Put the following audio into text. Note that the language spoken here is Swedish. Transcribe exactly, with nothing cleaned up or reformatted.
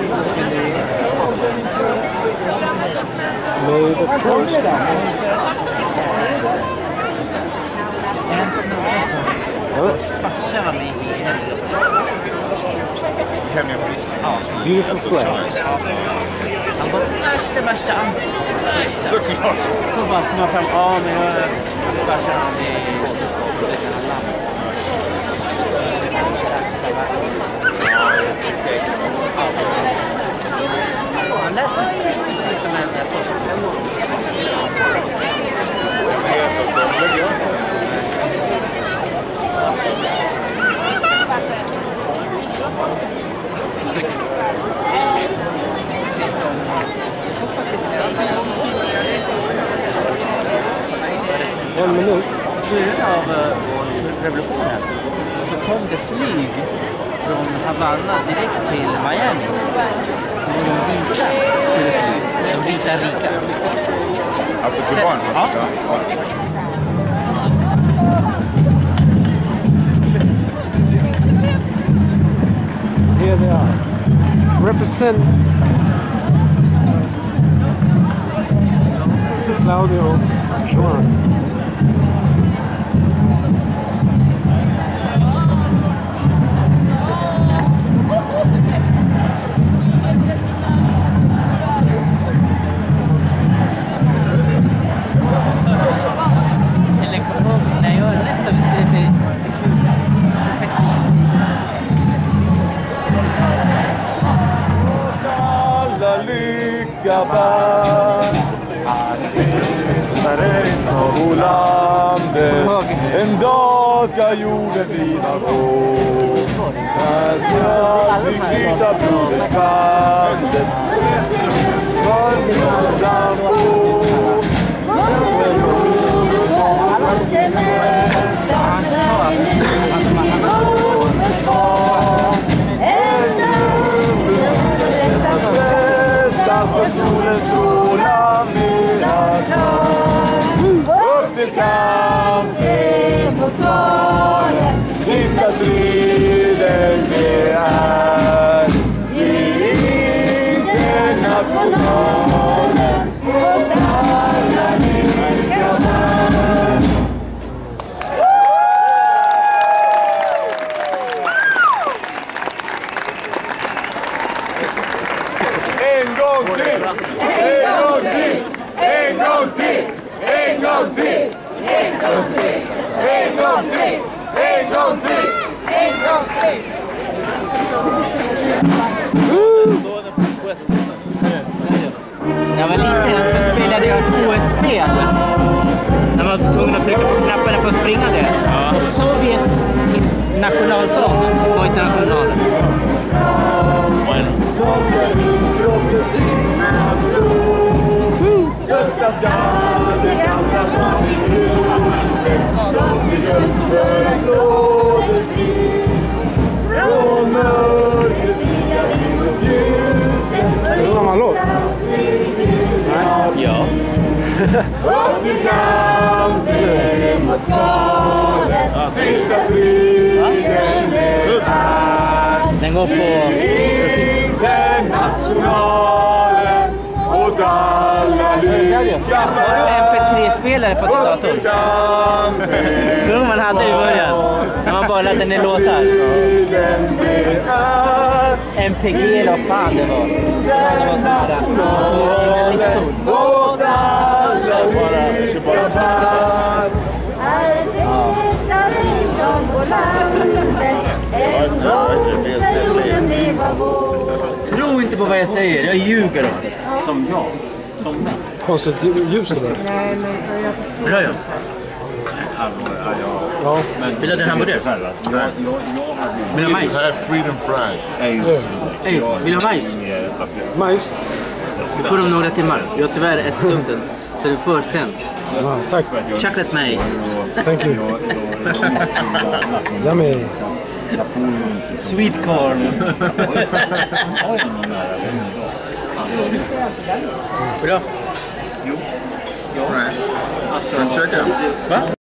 May the first. Farsan var med i Hemliga polisen. Ja. Beautiful flag. Han var värsta, värsta anti. Såklart. Så bara komma fram, ja men jag är farsan han är han lät precis precis som en En minut. I början av revolutionen så kom det flyg från Havanna direkt till Miami. Och de vita skulle fly. De vita rika. Alltså kuban? Ja. Here they are. Represent Claudio Joan. När jag nästa vi skulle till alla lycka bär. När det står landet, en dag ska jorden bli nation. När gras vi knyta brodersbandet, var vi nådan får. Så solen strålar mera klar. Upp till kampen mot valet, sista striden det är. Till internationalen åt alla lika värld. En gång till! En gång till! En gång till! En gång till! En gång till! En gång till! En gång till! En gång till! När jag var liten så spelade jag ett O S-spel. När man var tvungen att trycka på knapparna för att springa det. Ja. Och Sovjets nationalsång var internationalen. Största skall det gamla snart i gruset. Lastigt upp för att slå det fri. Från mörker stiga vi mot ljuset. Det är samma låt. Ja. Upp till kampen mot galet. Sista striden det är. Den går på internationalen åt alla lycka M P tre-spelare på datorn. Tror man hade det i början. När man bara laddade ner låtar. M P G eller vad fan det var. Det var sådana listor. Åt alla lycka bär. Är det vi som går landet. En gång solen leva vår. Tro inte på vad jag säger. Jag ljuger oftast. Som jag. Som mig. Konstigt ljus det där. Bra ja. Ja. Vill du ha den här modell? Vill du ha majs? Have freedom fries. Hej, vill du ha majs? Majs. Du får om några timmar. Jag har tyvärr ätit upp den. Så du får sen. Ja, tack. Chocolate majs. Thank you. Yummy. Sweet corn. Bra. Frank. Check out. Va?